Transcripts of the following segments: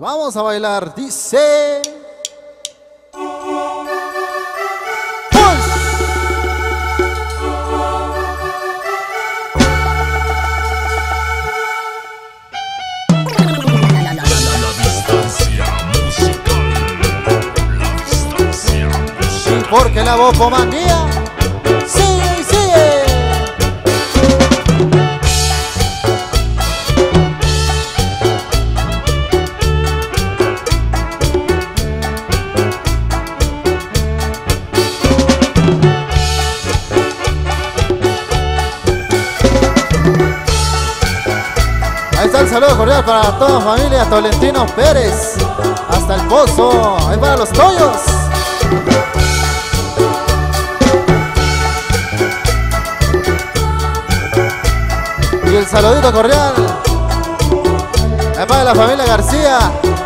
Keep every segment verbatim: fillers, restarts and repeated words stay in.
vamos a bailar, dice... Porque la bopomanía sigue y sigue. Ahí está el saludo cordial para toda familia Tolentino Pérez, hasta el Pozo, ahí para los Toyos. Y el saludito cordial es para la familia García.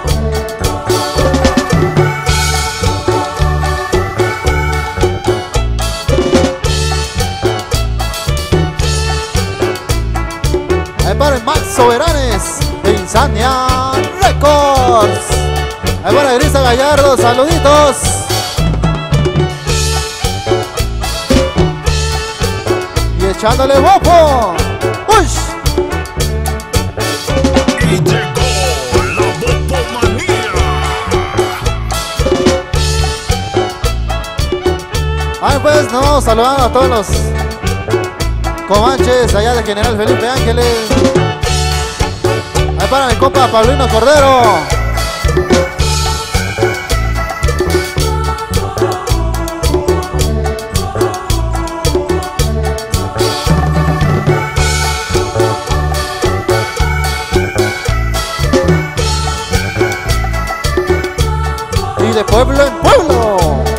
Es para el Max Soberanes de Insania Records. Es para Grisa Gallardo, saluditos. Y echándole bopo. Y llegó la bopomanía. Ay, pues nos vamos saludando a todos los comanches allá de General Felipe Ángeles. Ahí para mi compa Paulino Cordero. De pueblo en pueblo.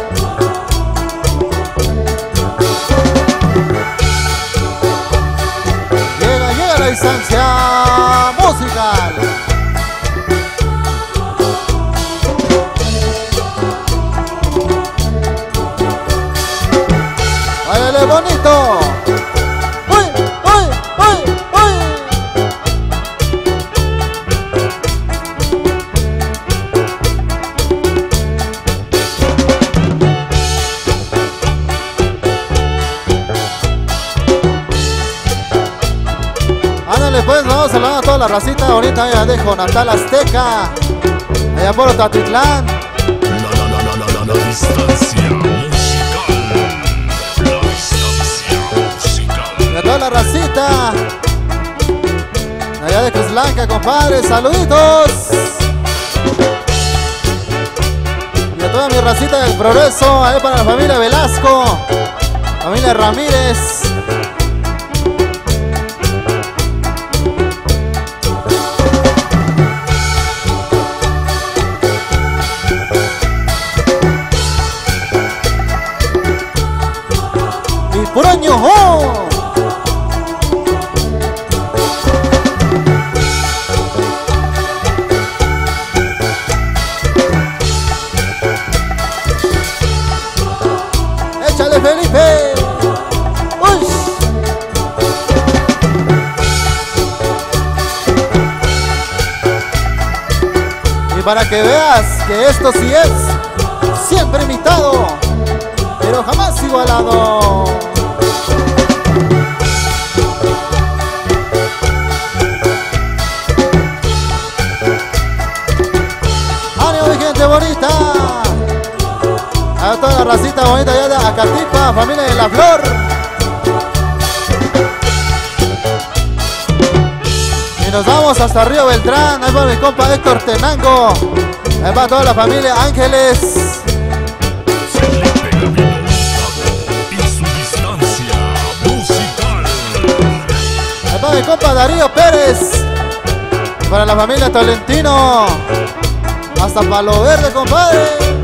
Llega, llega la instancia musical. ¡Báilale bonito! ¡Uy, uy, uy, uy! Pues vamos saludando a toda la racita bonita allá de Jonatal Azteca, allá por Otatitlán. La, la, la, la, la, la distancia musical. La distancia musical. Y a toda la racita allá de Cruzlanca, compadre, saluditos. Y a toda mi racita del Progreso, allá para la familia Velasco, familia Ramírez. ¡Por año! ¡Oh! ¡Échale, Felipe! ¡Uy! Y para que veas que esto sí es siempre imitado, pero jamás igualado. Bonita a toda la racita bonita allá de Acatipa, familia de la Flor. Y nos vamos hasta Río Beltrán, ahí va mi compa Héctor Tenango, ahí va toda la familia Ángeles. Felipe Gavino y su distancia musical. Ahí va mi compa Darío Pérez, para la familia Tolentino. Hasta Palo Verde, compadre.